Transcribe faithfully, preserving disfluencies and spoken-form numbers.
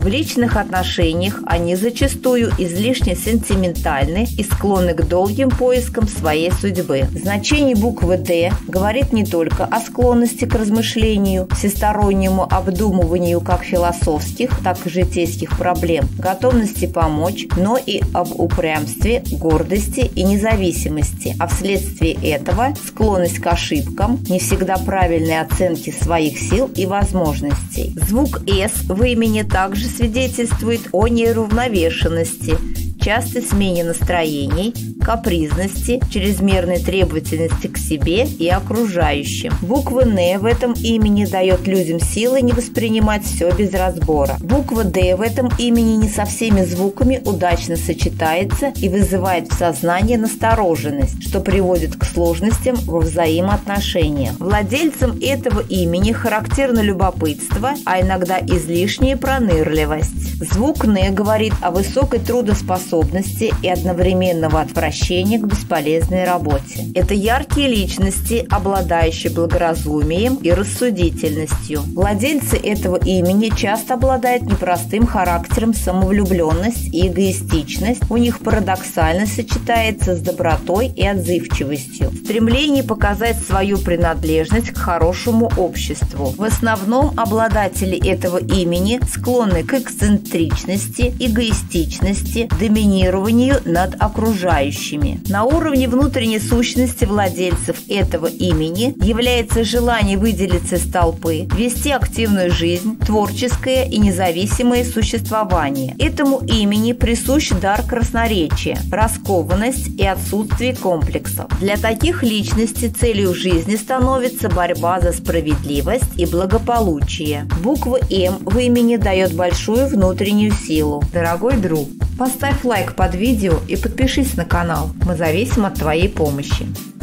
В личных отношениях они зачастую излишне сентиментальны и склонны к долгим поискам своей судьбы. Значение буквы «Д» говорит не только о склонности к размышлению, всестороннему обдумыванию как философских, так и житейских проблем, готовности помочь, но и об упрямстве, гордости и независимости, а вследствие этого склонность к ошибкам, не всегда правильной оценки своих сил и возможностей. Звук «С» в имени также свидетельствует о неуравновешенности, частой смене настроений, капризности, чрезмерной требовательности к себе и окружающим. Буква «Н» в этом имени дает людям силы не воспринимать все без разбора. Буква «Д» в этом имени не со всеми звуками удачно сочетается и вызывает в сознании настороженность, что приводит к сложностям во взаимоотношениях. Владельцам этого имени характерно любопытство, а иногда излишняя пронырливость. Звук «Н» говорит о высокой трудоспособности и одновременного отвращения к бесполезной работе. Это яркие личности, обладающие благоразумием и рассудительностью. Владельцы этого имени часто обладают непростым характером, самовлюбленность и эгоистичность. У них парадоксально сочетается с добротой и отзывчивостью. Стремление показать свою принадлежность к хорошему обществу. В основном обладатели этого имени склонны к эксцентричности, эгоистичности, доминированию над окружающими. На уровне внутренней сущности владельцев этого имени является желание выделиться из толпы, вести активную жизнь, творческое и независимое существование. Этому имени присущ дар красноречия, раскованность и отсутствие комплексов. Для таких личностей целью жизни становится борьба за справедливость и благополучие. Буква «М» в имени дает большую внутреннюю силу. Дорогой друг, поставь лайк под видео и подпишись на канал. Мы зависим от твоей помощи.